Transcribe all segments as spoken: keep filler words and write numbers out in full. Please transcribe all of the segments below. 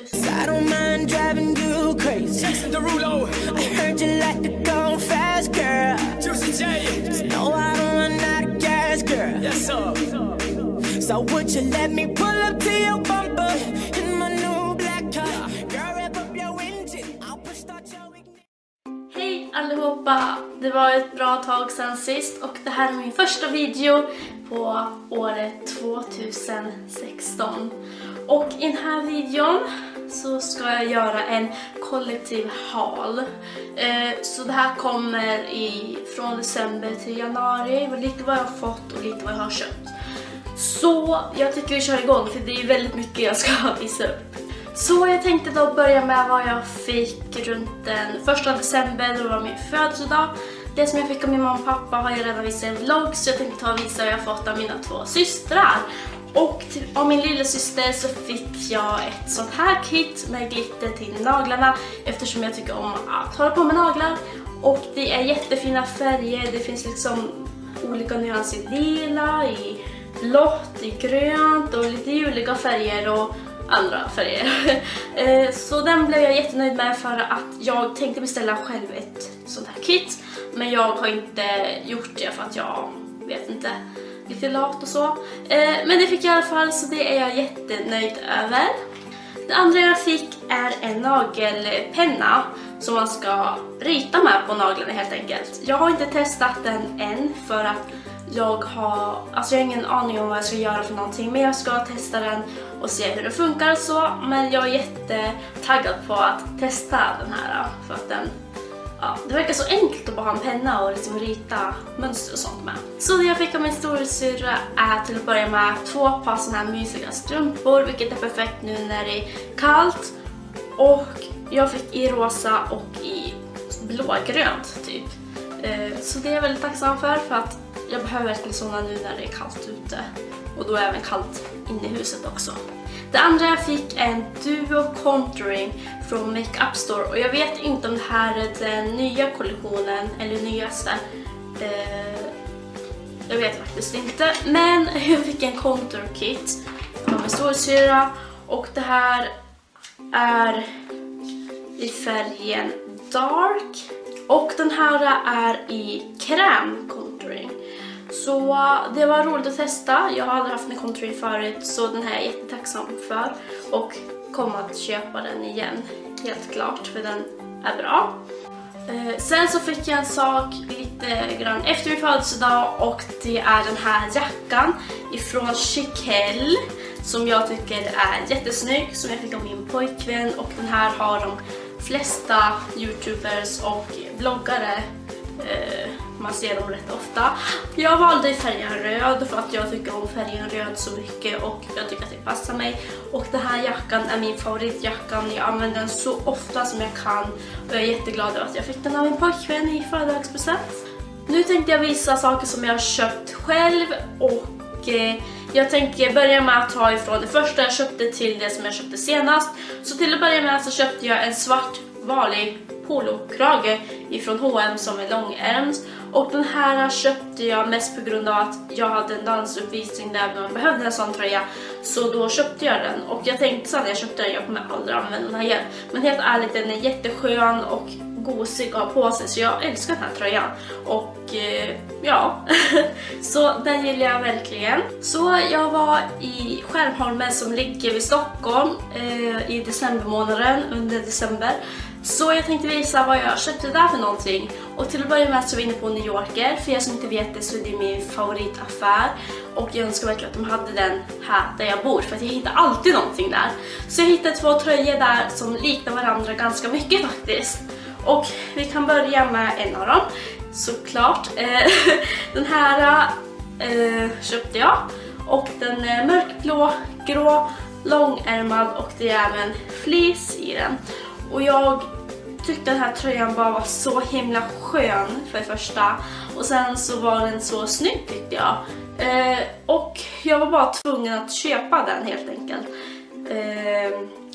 tyst. I don't mind driving you crazy. Jason Derulo. I heard you like to go fast, girl. Juicy J. No, I don't run out of gas, girl. Yes, sir. So would you let me pull up to your bumper in my new black car? Girl, rev up your engine. I'll push start your ignition. Hej allihopa! Det var ett bra tag sedan sist och det här är min första video på året tjugohundrasexton. Och i den här videon så ska jag göra en kollektiv haul. Eh, så det här kommer i, från december till januari. Lite vad jag har fått och lite vad jag har köpt. Så jag tycker vi kör igång för det är väldigt mycket jag ska visa upp. Så jag tänkte då börja med vad jag fick runt den första december, då var min födelsedag. Det som jag fick av min mamma och pappa har jag redan visat i en vlogg, så jag tänkte ta och visa vad jag fått av mina två systrar. Och till, av min lilla syster så fick jag ett sånt här kit med glitter till naglarna, eftersom jag tycker om att hålla på med naglar. Och det är jättefina färger, det finns liksom olika nyanser i lila, i blått, i grönt och lite juliga färger och andra färger. Så den blev jag jättenöjd med för att jag tänkte beställa själv ett sånt här kit. Men jag har inte gjort det för att jag vet inte, lite lat och så. Men det fick jag i alla fall, så det är jag jättenöjd över. Det andra jag fick är en nagelpenna som man ska rita med på naglarna helt enkelt. Jag har inte testat den än för att jag har, alltså jag har ingen aning om vad jag ska göra för någonting, men jag ska testa den och se hur det funkar så. Men jag är jättetaggad på att testa den här för att den, ja, det verkar så enkelt att bara ha en penna och liksom rita mönster och sånt med. Så det jag fick av min storasyrra är till att börja med två par såna här mysiga strumpor, vilket är perfekt nu när det är kallt. Och jag fick i rosa och i blågrönt typ. Så det är jag väldigt tacksam för, för att jag behöver verkligen sådana nu när det är kallt ute. Och då är även kallt inne i huset också. Det andra jag fick är en Duo Contouring från Makeup Store. Och jag vet inte om det här är den nya kollektionen eller nyaste. Eh, jag vet faktiskt inte. Men jag fick en contour kit från min storsyra. Och det här är i färgen Dark. Och den här är i kräm contouring. Så det var roligt att testa. Jag har aldrig haft en contouring förut, så den här är jag jättetacksam för. Och kommer att köpa den igen, helt klart, för den är bra. Eh, sen så fick jag en sak lite grann efter min födelsedag, och det är den här jackan ifrån Chiquelle som jag tycker är jättesnygg, som jag fick av min pojkvän. Och den här har de flesta youtubers och bloggare, eh, man ser dem rätt ofta. Jag valde färgen röd för att jag tycker om färgen röd så mycket och jag tycker att det passar mig. Och den här jackan är min favoritjackan, jag använder den så ofta som jag kan och jag är jätteglad över att jag fick den av min pojkvän i födelsedagspresent. Nu tänkte jag visa saker som jag har köpt själv, och eh, jag tänker börja med att ta ifrån det första jag köpte till det som jag köpte senast. Så till att börja med så köpte jag en svart vanlig polokrage ifrån H och M som är långärms. Och den här köpte jag mest på grund av att jag hade en dansuppvisning där man behövde en sån tröja. Så då köpte jag den, och jag tänkte så när jag köpte den, jag kommer aldrig använda den här igen. Men helt ärligt, den är jätteskön och gosig att ha på sig, så jag älskar den här tröjan. Och eh, ja, så den gillar jag verkligen. Så jag var i Skärmholmen som ligger vid Stockholm eh, i decembermånaden, under december. Så jag tänkte visa vad jag köpte där för någonting. Och till att börja med så var jag inne på New Yorker. För er som inte vet det så är det min favoritaffär. Och jag önskar verkligen att de hade den här där jag bor, för att jag hittar alltid någonting där. Så jag hittade två tröjor där som liknar varandra ganska mycket faktiskt. Och vi kan börja med en av dem, såklart. Den här äh, köpte jag. Och den är mörkblå, grå, långärmad, och det är även fleece i den. Och jag tyckte den här tröjan bara var så himla skön för det första. Och sen så var den så snygg tyckte jag. Eh, och jag var bara tvungen att köpa den helt enkelt. Eh,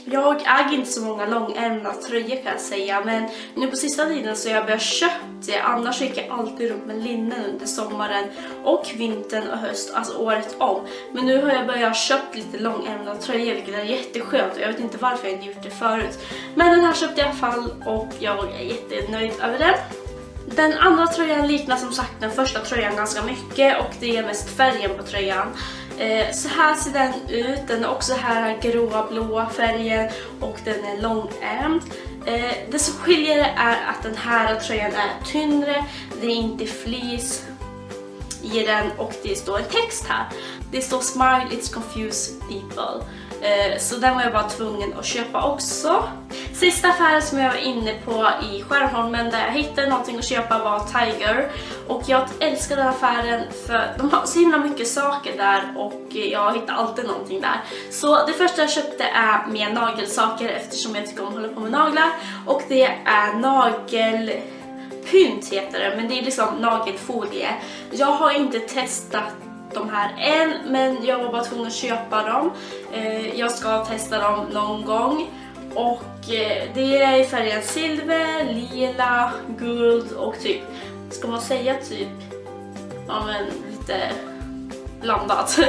Jag äger inte så många långärmade tröjor kan jag säga, men nu på sista tiden så har jag börjat köpt det. Annars gick jag alltid runt med linnen under sommaren och vintern och höst, alltså året om. Men nu har jag börjat köpt lite långärmade tröjor, vilket är jätteskönt och jag vet inte varför jag inte gjort det förut. Men den här köpte jag i alla fall och jag är jättenöjd över den. Den andra tröjan liknar som sagt den första tröjan ganska mycket och det är mest färgen på tröjan. Eh, så här ser den ut, den är också här gråa blåa färgen och den är långärmd. Eh, det som skiljer är att den här tröjan är tyngre, det är inte flis i den och det står en text här. Det står smile, it's confused people. Eh, så den var jag bara tvungen att köpa också. Sista affären som jag var inne på i Skärholmen där jag hittade någonting att köpa var Tiger. Och jag älskar den affären för de har så himla mycket saker där och jag hittar alltid någonting där. Så det första jag köpte är mer nagelsaker eftersom jag tycker om att hålla på med naglar. Och det är nagelpynt heter det, men det är liksom nagelfolie. Jag har inte testat de här än, men jag var bara tvungen att köpa dem. Jag ska testa dem någon gång. Och det är i färgen silver, lila, guld och typ, ska man säga typ, ja men lite blandat.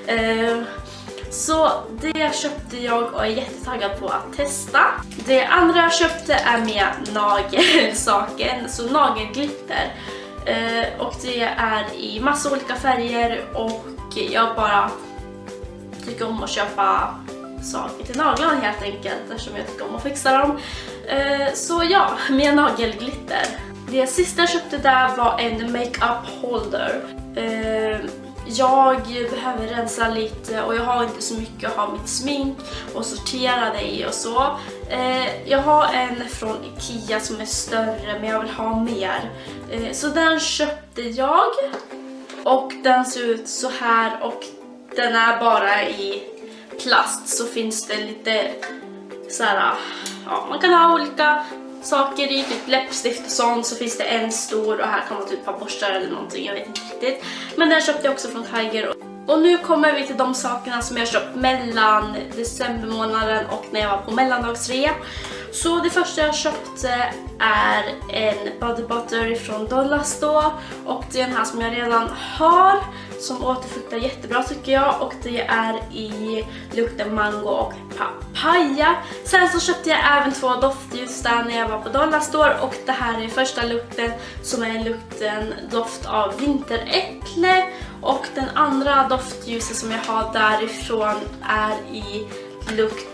Så det köpte jag och är jättetaggad på att testa. Det andra jag köpte är mer nagelsaken, så nagelglitter. Och det är i massa olika färger och jag bara tycker om att köpa saker till naglarna helt enkelt eftersom jag tycker om att fixa dem. Så ja, med nagelglitter. Det sista jag köpte där var en makeup holder. Jag behöver rensa lite och jag har inte så mycket att ha mitt smink och sortera det i och så. Jag har en från Ikea som är större men jag vill ha mer. Så den köpte jag och den ser ut så här och den är bara i plast, så finns det lite så här, ja, man kan ha olika saker i, typ läppstift och sånt, så finns det en stor och här kan man typ ha borstar eller någonting, jag vet inte riktigt. Men den köpte jag också från Tiger. Och nu kommer vi till de sakerna som jag köpt mellan decembermånaden och när jag var på mellandagsrea. Så det första jag köpte är en body butter från Dollarstore och det är den här som jag redan har som återfuktar jättebra tycker jag och det är i lukten mango och papaya. Sen så köpte jag även två doftljus där när jag var på Dollarstore och det här är första lukten som är lukten doft av vinteräpple och den andra doftljuset som jag har därifrån är i lukten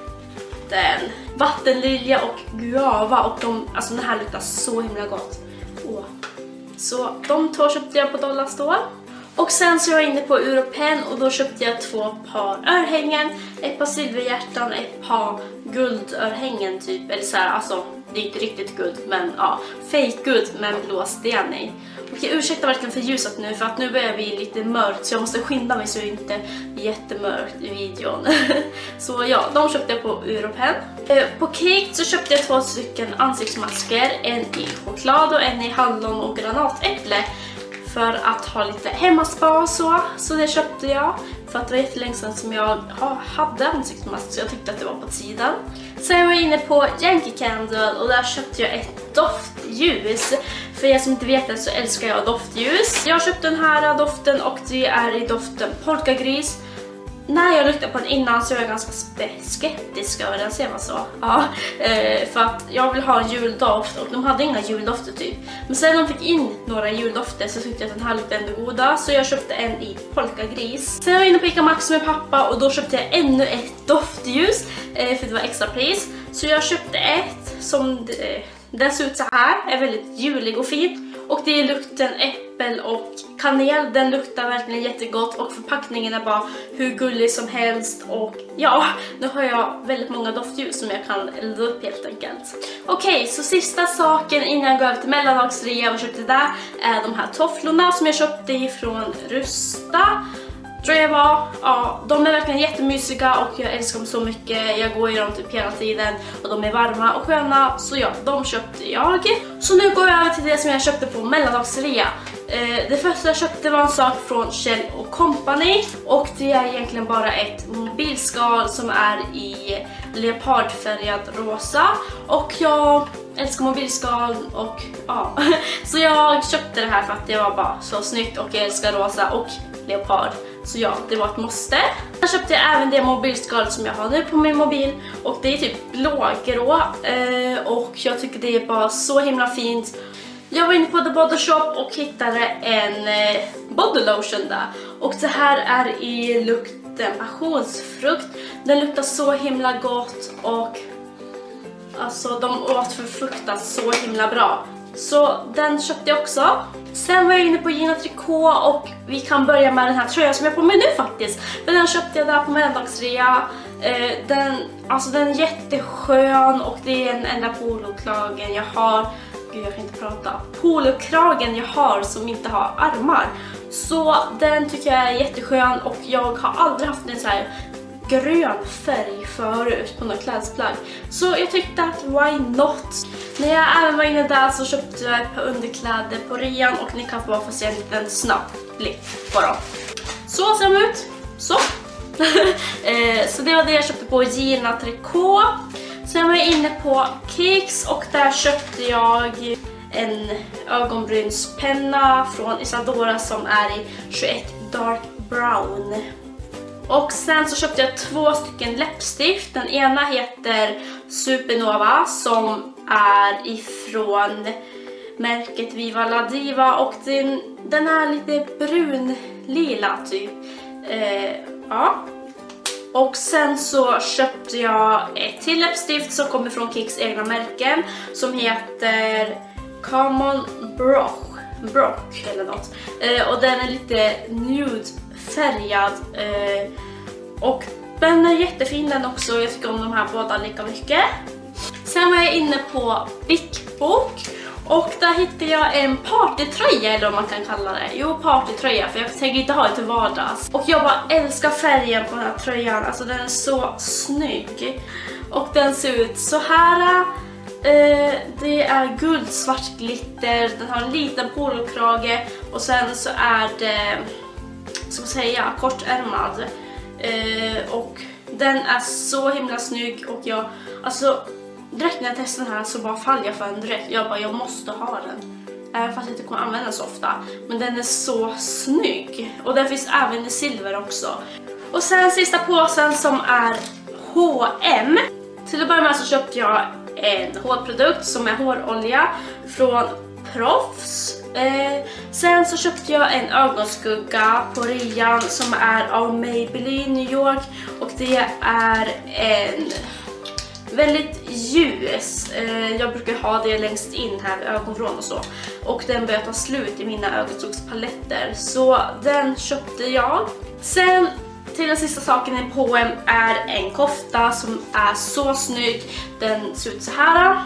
vattenlilja och guava och de, alltså den här luktar så himla gott. Åh. Så de två köpte jag på Dollarstore. Och sen så var jag inne på Europen och då köpte jag två par örhängen, ett par silverhjärtan, ett par guldörhängen typ, eller så här, alltså det är inte riktigt guld men ja, fake guld med blå sten i. Och jag ursäktar verkligen för ljuset nu för att nu börjar vi lite mörkt så jag måste skynda mig så det inte är jättemörkt i videon. Så ja, de köpte jag på Europen. På Cake så köpte jag två stycken ansiktsmasker, en i choklad och en i hallon och granatäpple. För att ha lite hemmaspa och så. Så det köpte jag. För att det var jättelänge sedan som jag hade ansiktsmask. Så jag tyckte att det var på tiden. Sen var jag inne på Yankee Candle. Och där köpte jag ett doftljus. För er som inte vet det så älskar jag doftljus. Jag köpte den här doften och det är i doften polkagris. När jag luktade på den innan så var jag ganska skeptisk över den, ser man så? Ja, eh, för att jag vill ha en juldoft och de hade inga juldofter typ. Men sen de fick in några juldofter så tyckte jag att den här luktade ändå goda. Så jag köpte en i polkagris. Sen var jag inne på Ica Maxi med pappa och då köpte jag ännu ett doftljus. Eh, för det var extra pris. Så jag köpte ett som det, den ser ut så här. Är väldigt julig och fin. Och det är lukten äppel och kanel. Den luktar verkligen jättegott och förpackningen är bara hur gullig som helst. Och ja, nu har jag väldigt många doftljus som jag kan elda upp helt enkelt. Okej, okay, så sista saken innan jag går över till mellandagsrea och köpte där är de här tofflorna som jag köpte ifrån Rusta. tror jag var. Ja, de är verkligen jättemysiga och jag älskar dem så mycket. Jag går i dem typ hela tiden och de är varma och sköna. Så ja, de köpte jag. Så nu går jag över till det som jag köpte på mellandagsrea. Eh, det första jag köpte var en sak från Kjell och Company. Och det är egentligen bara ett mobilskal som är i leopardfärgad rosa. Och jag älskar mobilskal och ja. Så jag köpte det här för att det var bara så snyggt och jag älskar rosa och leopard. Så ja, det var ett måste. Sen köpte jag även det mobilskalet som jag har nu på min mobil. Och det är typ blågrå. Eh, och jag tycker det är bara så himla fint. Jag var inne på The Body Shop och hittade en eh, body lotion där. Och det här är i lukten passionsfrukt. Den luktar så himla gott och alltså de återfuktas så himla bra. Så den köpte jag också. Sen var jag inne på Gina Tricot och vi kan börja med den här tröjan som jag har på mig nu faktiskt. För den köpte jag där på mellandagsrea. Eh, den, alltså den är jätteskön och det är den enda polokragen jag har. Gud, jag kan inte prata. Polokragen jag har som inte har armar. Så den tycker jag är jätteskön och jag har aldrig haft en så här grön färg förut på något klädesplagg. Så jag tyckte att why not? När jag även var inne där så köpte jag ett par underkläder på rean och ni kan bara få se en liten snabb blick på dem. Så ser de ut. Så. eh, så det var det jag köpte på Gina Tricot. Sen var jag inne på Kicks och där köpte jag en ögonbrynspenna från Isadora som är i tjugoett Dark Brown. Och sen så köpte jag två stycken läppstift. Den ena heter Supernova som är ifrån märket Viva La Diva och den, den är lite brun-lila typ. Eh, ja. Och sen så köpte jag ett till läppstift som kommer från Kicks egna märken som heter Common Brock, Brock eller något. Eh, och den är lite nude färgad eh, och den är jättefin den också. Jag tycker om de här båda lika mycket. Sen var jag inne på Big Book och där hittade jag en partytröja eller vad man kan kalla det. Jo, partytröja för jag tänker inte ha det till vardags. Och jag bara älskar färgen på den här tröjan. Alltså den är så snygg. Och den ser ut så här. Eh, det är guldsvart glitter. Den har en liten polokrage och sen så är det, ska man säga, kortärmad. Eh, och den är så himla snygg och jag, alltså direkt när jag testade den här så bara fall jag för den direkt. Jag bara, jag måste ha den. Även fast jag inte kommer använda den så ofta. Men den är så snygg. Och den finns även i silver också. Och sen sista påsen som är H och M. Till att börja med så köpte jag en hårprodukt som är hårolja från Proffs. Eh, sen så köpte jag en ögonskugga på rean som är av Maybelline New York. Och det är en väldigt ljus. Eh, jag brukar ha det längst in här vid ögonvrån och så. Och den börjar ta slut i mina ögonskugspaletter. Så den köpte jag. Sen till den sista saken i H och M är en kofta som är så snygg. Den ser ut så här.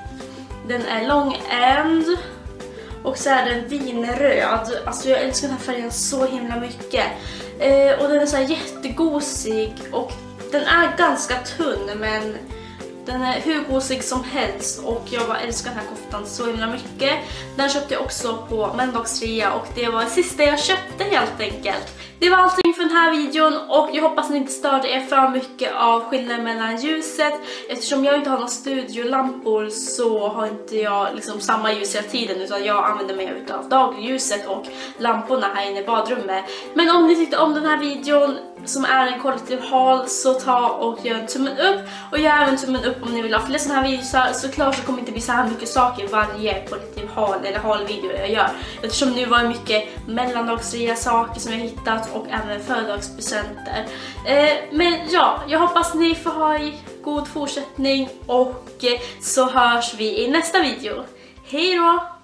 Den är long end. Och så är den vinröd. Alltså jag älskar den här färgen så himla mycket. Eh, och den är så här jättegosig. Och den är ganska tunn men den är hur gosig som helst. Och jag bara älskar den här koftan så himla mycket. Den köpte jag också på mellandagsrea. Och det var det sista jag köpte helt enkelt. Det var allting för den här videon och jag hoppas ni inte störde er för mycket av skillnaden mellan ljuset. Eftersom jag inte har några studiolampor så har inte jag liksom samma ljus hela tiden utan jag använder mig utav dagljuset och lamporna här inne i badrummet. Men om ni tyckte om den här videon som är en kollektiv haul så ta och gör en tummen upp. Och gör även tummen upp om ni vill ha fler sådana här videos. Såklart så kommer det inte bli så här mycket saker varje kollektiv haul eller haul-video jag gör. Eftersom nu var det mycket mellandagsrea saker som jag hittat och även företagspresenter. Eh, men ja, jag hoppas ni får ha en god fortsättning och eh, så hörs vi i nästa video. Hej då!